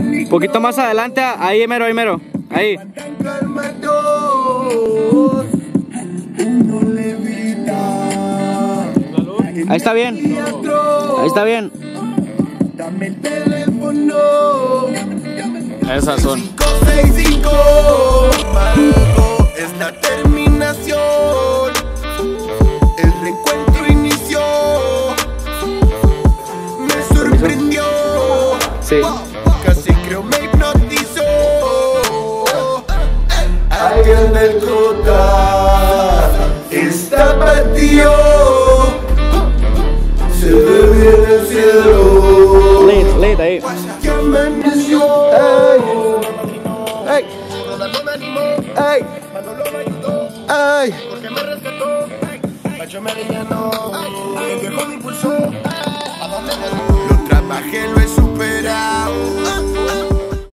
Un poquito más adelante, ahí mero, ahí. Ahí está bien. Ahí está bien. Esas son. 565 es la terminación. El reencuentro inició. Me sorprendió. Sí. Casi creo me hipnotizó. Alguien del Cota está vacío. Se ve bien el cielo. Late, ahí. Que amaneció. Ey. Rodando me animó. Ey. Manolo me ayudó. Ey. Porque me rescató. Pacho me alivianó. El viejo me impulsó. ¿A dónde me lo trabajé, lo